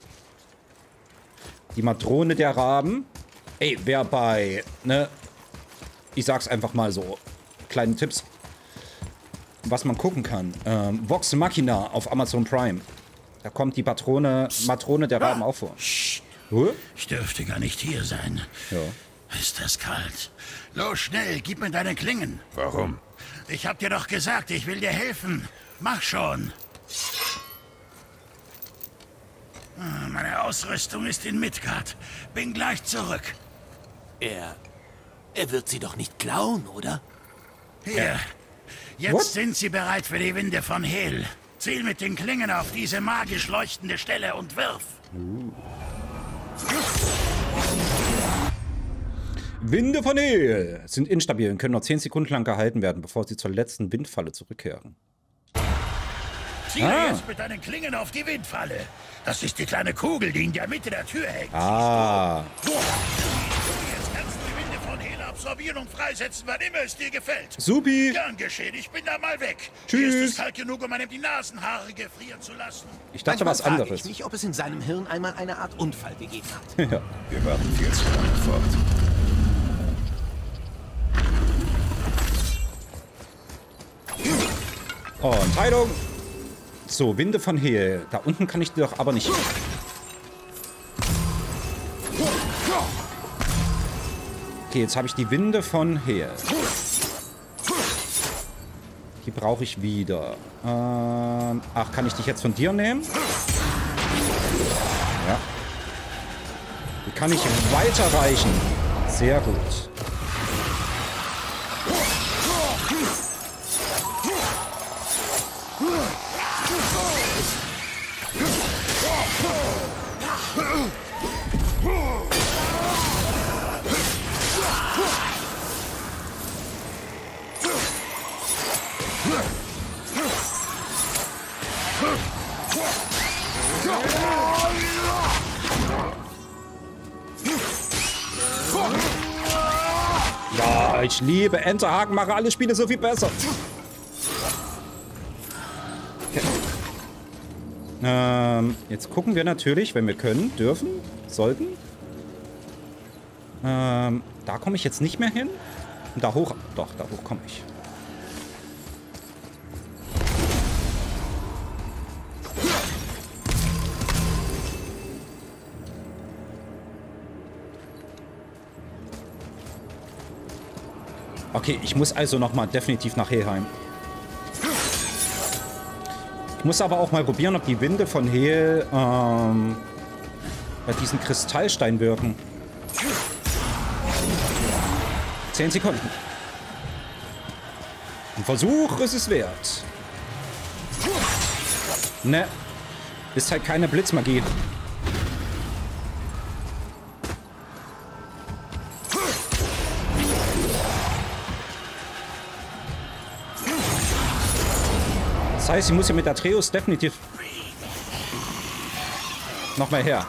Die Matrone der Raben. Ey, wer bei, ne? Ich sag's einfach mal so. Kleine Tipps. Was man gucken kann. Ähm, Vox Machina auf Amazon Prime. Da kommt die Patrone, Matrone der Raben auch vor. Huh? Ich dürfte gar nicht hier sein. Ja. Ist das kalt? Los, schnell, gib mir deine Klingen. Warum? Ich hab dir doch gesagt, ich will dir helfen. Mach schon. Meine Ausrüstung ist in Midgard. Bin gleich zurück. Er... Er wird sie doch nicht klauen, oder? Hier. Jetzt What? sind sie bereit für die Winde von Hel. Ziel mit den Klingen auf diese magisch leuchtende Stelle und wirf. Uh. Winde von Hel sind instabil und können nur zehn Sekunden lang gehalten werden, bevor sie zur letzten Windfalle zurückkehren. Ziele Ah. jetzt mit deinen Klingen auf die Windfalle. Das ist die kleine Kugel, die in der Mitte der Tür hängt. Ah. Jetzt kannst du die Winde von Hel absorbieren und freisetzen, wann immer es dir gefällt. Supi. Gern geschehen, ich bin da mal weg. Tschüss. Hier ist es kalt genug, um einem die Nasenhaare gefrieren zu lassen. Ich dachte Manchmal was frage anderes. ich mich, ob es in seinem Hirn einmal eine Art Unfall gegeben hat. Ja. Wir warten viel zu lange fort. Und Heilung. So, Winde von Hel. Da unten kann ich die doch aber nicht. Okay, jetzt habe ich die Winde von Hel. Die brauche ich wieder. Ähm, ach, kann ich dich jetzt von dir nehmen? Ja. kann ich weiterreichen. Sehr gut. Ja, ich liebe Enterhaken, mache alle Spiele so viel besser. Okay. Ähm, jetzt gucken wir natürlich, wenn wir können, dürfen, sollten. Ähm, da komme ich jetzt nicht mehr hin. Und da hoch, doch, da hoch komme ich. Okay, ich muss also nochmal definitiv nach Helheim. Ich muss aber auch mal probieren, ob die Winde von Hel ähm, bei diesem Kristallstein wirken. Zehn Sekunden. Ein Versuch ist es wert. Ne, ist halt keine Blitzmagie. Das heißt, ich muss ja mit Atreus definitiv noch mal her.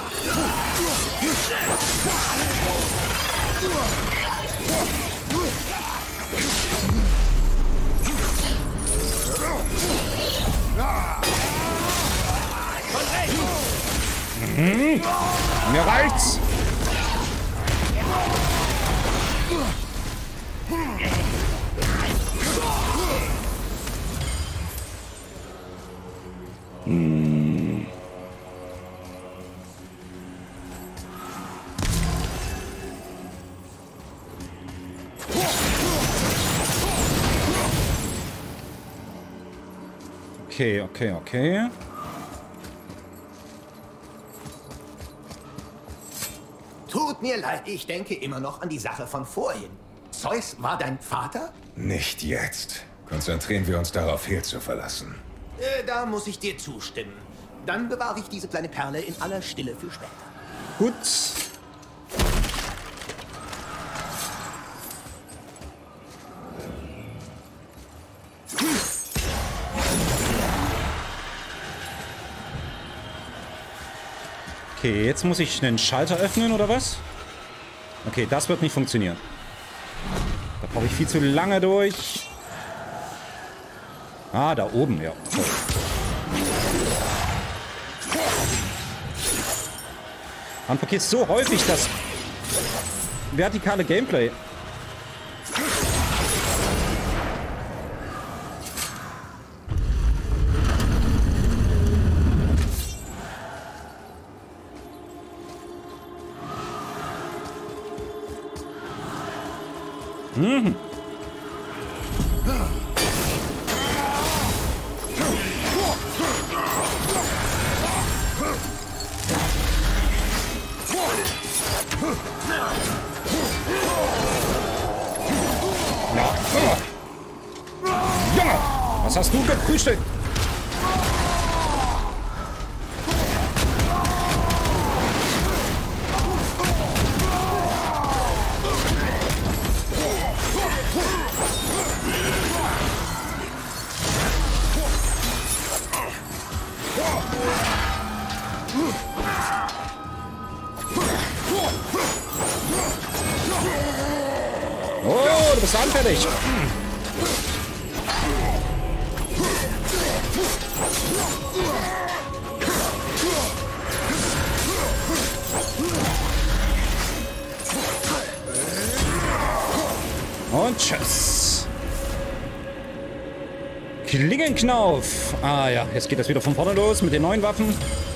Mhm. Mir reicht's. Hm. Okay, okay, okay. Tut mir leid, ich denke immer noch an die Sache von vorhin. Zeus war dein Vater? Nicht jetzt. Konzentrieren wir uns darauf, Hel zu verlassen. Äh, da muss ich dir zustimmen. Dann bewahre ich diese kleine Perle in aller Stille für später. Gut. Okay, jetzt muss ich einen Schalter öffnen, oder was? Okay, das wird nicht funktionieren. Da brauche ich viel zu lange durch. Ah, da oben, ja. So. Man vergisst so häufig das vertikale Gameplay. Mhm. Junge, was hast du gefrühstückt? Oh, du bist anfällig. Und tschüss. Klingenknauf. Ah ja, jetzt geht das wieder von vorne los mit den neuen Waffen.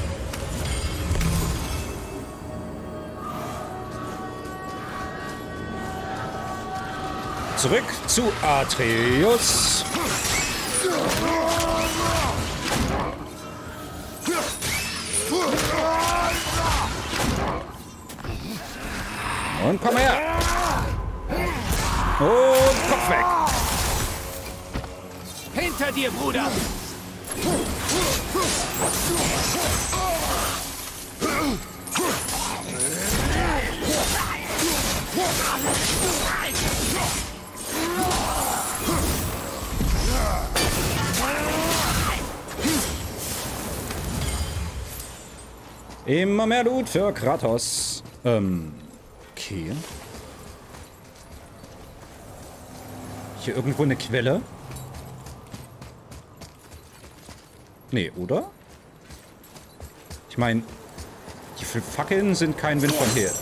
Zurück zu Atreus. Und komm her. Und Kopf weg. Hinter dir, Bruder! Immer mehr Loot für Kratos. Ähm, okay. Hier irgendwo eine Quelle? Nee, oder? Ich meine, die Fackeln sind kein Wind von hier.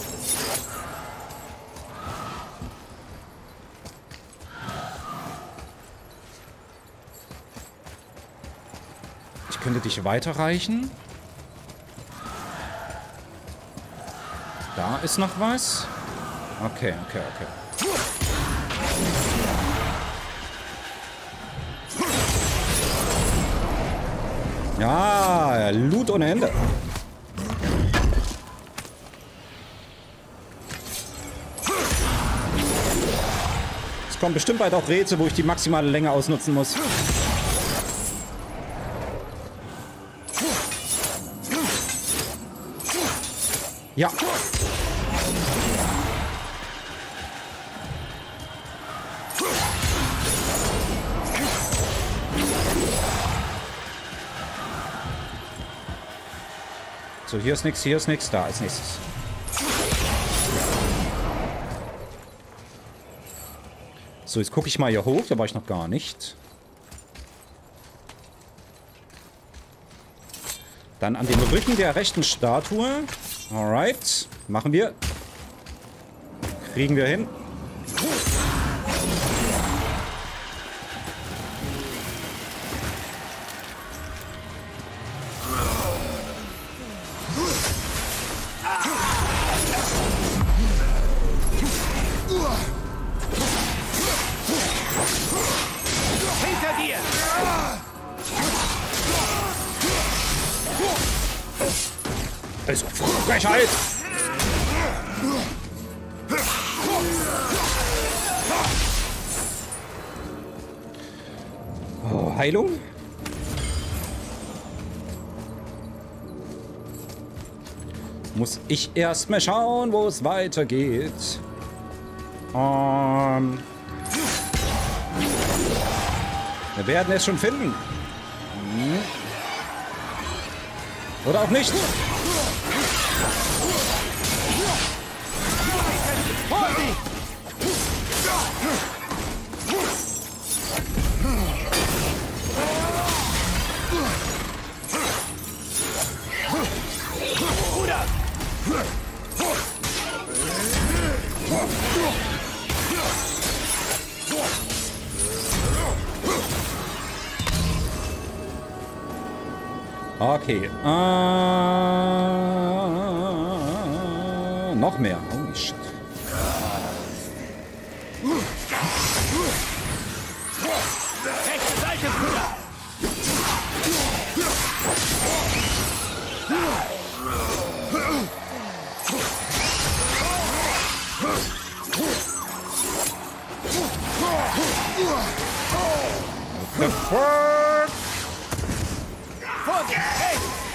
Ich könnte dich weiterreichen. Da ist noch was. Okay, okay, okay. Ja, Loot ohne Ende. Es kommt bestimmt bald auch Rätsel, wo ich die maximale Länge ausnutzen muss. Ja. So, hier ist nichts, hier ist nichts, da ist nichts. So, jetzt gucke ich mal hier hoch, da war ich noch gar nicht. Dann an den Rücken der rechten Statue. Alright, machen wir. Kriegen wir hin. Hinter dir! Also, Frechheit! Oh, Heilung? Muss ich erst mal schauen, wo es weitergeht. Um, wir werden es schon finden. Hm. Oder auch nicht. Bruder! Okay. Äh, noch mehr. Holy shit. Rechte Seite, Bruder! The fuck? Vorsicht! Hey!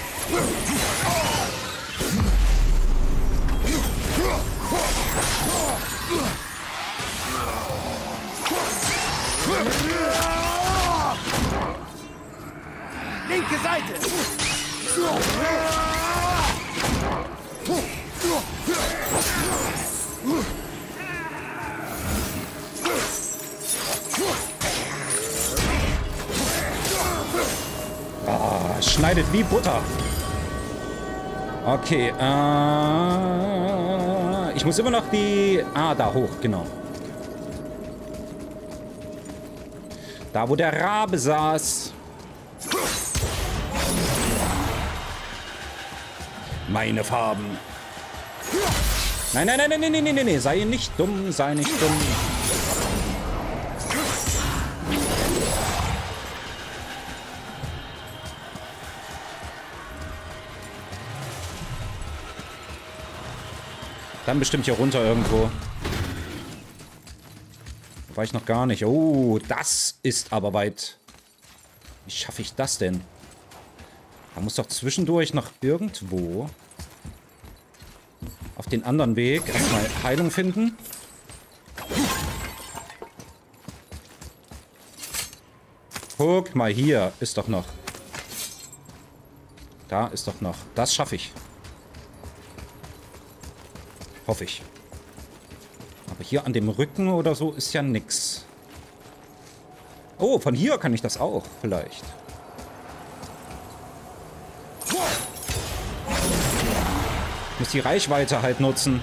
Linke Seite! Ah, schneidet wie Butter. Okay, äh, ich muss immer noch die... Ah, da hoch, genau. Da, wo der Rabe saß. Meine Farben. Nein, nein, nein, nein, nein, nein, nein, nein, sei nicht dumm, sei nicht dumm. Dann bestimmt hier runter irgendwo. War ich noch gar nicht. Oh, das ist aber weit. Wie schaffe ich das denn? Da muss doch zwischendurch noch irgendwo auf den anderen Weg erstmal Heilung finden. Guck mal, hier ist doch noch. Da ist doch noch. Das schaffe ich. Hoffe ich. Aber hier an dem Rücken oder so ist ja nix. Oh, von hier kann ich das auch, vielleicht. Ich muss die Reichweite halt nutzen.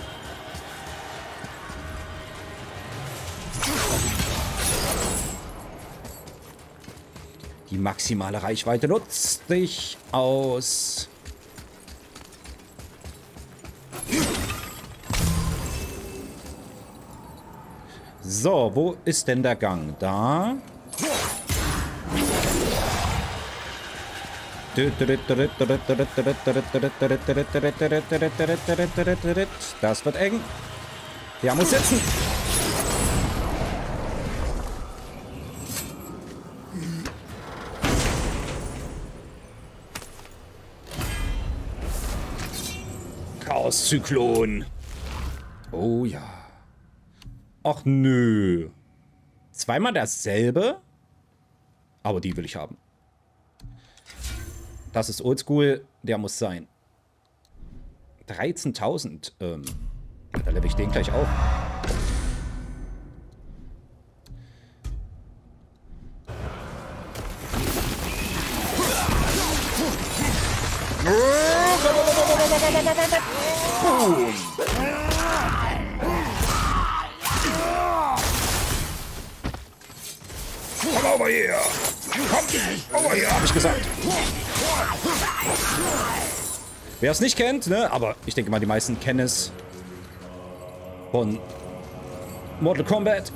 Die maximale Reichweite nutzt ich aus. So, wo ist denn der Gang? Da. Das wird eng. Der muss sitzen. Chaos-Zyklon. Oh ja. Ach nö. Zweimal dasselbe? Aber die will ich haben. Das ist oldschool. Der muss sein. dreizehntausend. Ähm, da level ich den gleich auf. Boom. Komm over hier! Komm over hier, hab ich gesagt. Wer es nicht kennt, ne? Aber ich denke mal, die meisten kennen es von Mortal Kombat.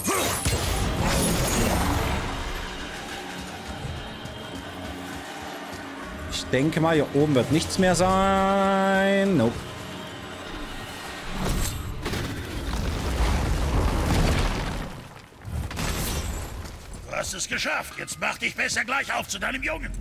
Ich denke mal, hier oben wird nichts mehr sein. Nope. Du hast es geschafft. Jetzt mach dich besser gleich auf zu deinem Jungen.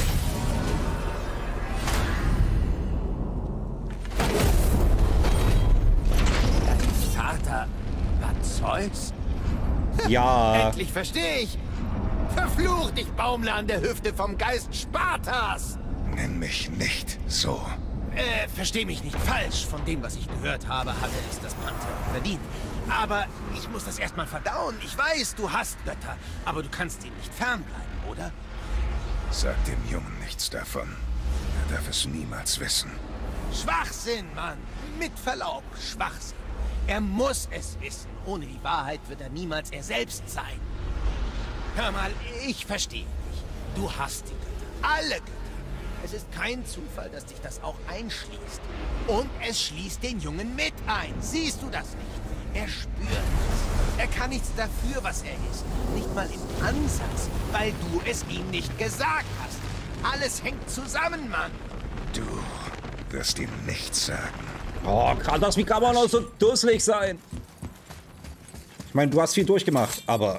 Dein Vater war Zeus? Ja. Endlich verstehe ich. Verflucht, ich baumle an der Hüfte vom Geist Spartas. Nenn mich nicht so. Äh, versteh mich nicht falsch. Von dem, was ich gehört habe, hatte es das Pantheon verdient. Aber ich muss das erstmal verdauen. Ich weiß, du hast Götter, aber du kannst ihnen nicht fernbleiben, oder? Sag dem Jungen nichts davon. Er darf es niemals wissen. Schwachsinn, Mann. Mit Verlaub, Schwachsinn. Er muss es wissen. Ohne die Wahrheit wird er niemals er selbst sein. Hör mal, ich verstehe dich. Du hast die Götter. Alle Götter. Es ist kein Zufall, dass dich das auch einschließt. Und es schließt den Jungen mit ein. Siehst du das nicht? Er spürt es. Er kann nichts dafür, was er ist. Nicht mal im Ansatz, weil du es ihm nicht gesagt hast. Alles hängt zusammen, Mann. Du wirst ihm nichts sagen. Oh, Kratos, wie kann man auch so dusselig sein? Ich meine, du hast viel durchgemacht, aber...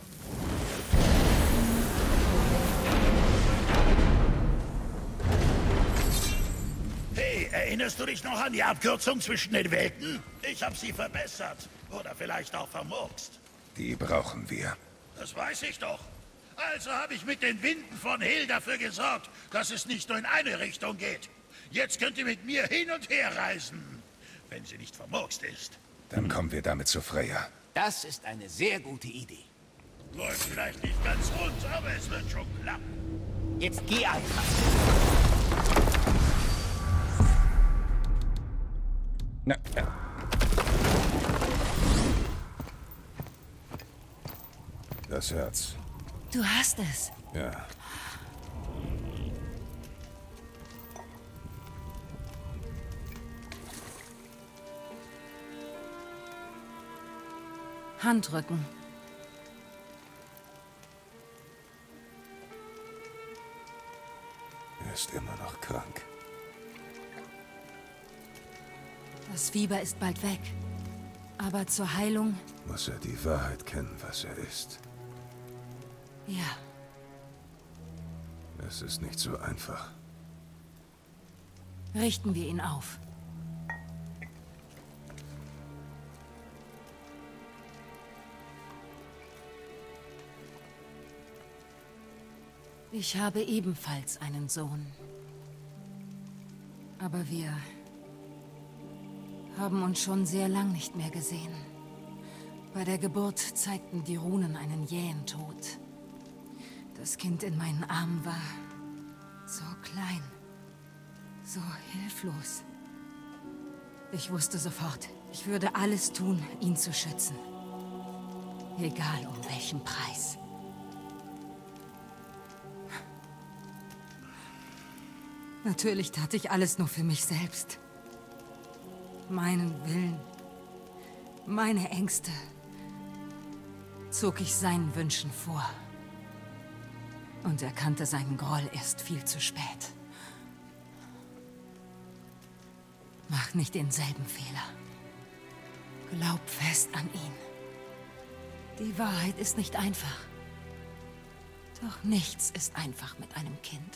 Hey, erinnerst du dich noch an die Abkürzung zwischen den Welten? Ich habe sie verbessert. Oder vielleicht auch vermurkst. Die brauchen wir. Das weiß ich doch. Also habe ich mit den Winden von Hill dafür gesorgt, dass es nicht nur in eine Richtung geht. Jetzt könnt ihr mit mir hin und her reisen. Wenn sie nicht vermurkst ist. Dann kommen wir damit zu Freya. Das ist eine sehr gute Idee. Läuft vielleicht nicht ganz rund, aber es wird schon klappen. Jetzt geh einfach. Na, ja. Das Herz. Du hast es. Ja. Handrücken. Er ist immer noch krank. Das Fieber ist bald weg. Aber zur Heilung... Muss er die Wahrheit kennen, was er ist. Ja. Es ist nicht so einfach. Richten wir ihn auf. Ich habe ebenfalls einen Sohn. Aber wir haben uns schon sehr lang nicht mehr gesehen. Bei der Geburt zeigten die Runen einen jähen Tod. Das Kind in meinen Armen war so klein, so hilflos. Ich wusste sofort, ich würde alles tun, ihn zu schützen. Egal um welchen Preis. Natürlich tat ich alles nur für mich selbst. Meinen Willen, meine Ängste zog ich seinen Wünschen vor. Und erkannte seinen Groll erst viel zu spät. Mach nicht denselben Fehler. Glaub fest an ihn. Die Wahrheit ist nicht einfach. Doch nichts ist einfach mit einem Kind.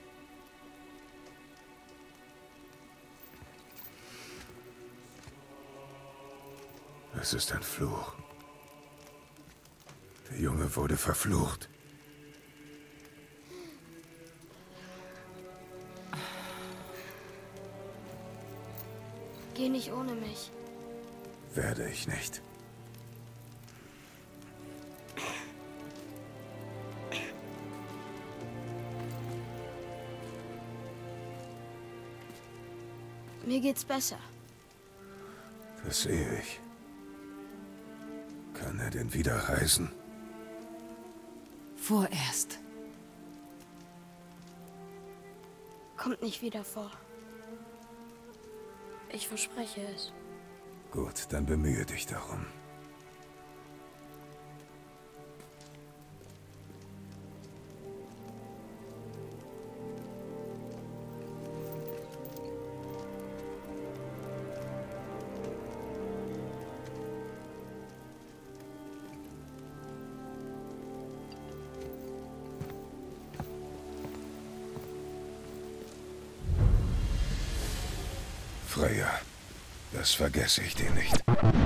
Es ist ein Fluch. Der Junge wurde verflucht. Geh nicht ohne mich. Werde ich nicht. Mir geht's besser. Das sehe ich. Kann er denn wieder reisen? Vorerst. Kommt nicht wieder vor. Ich verspreche es. Gut, dann bemühe dich darum. Freya, das vergesse ich dir nicht.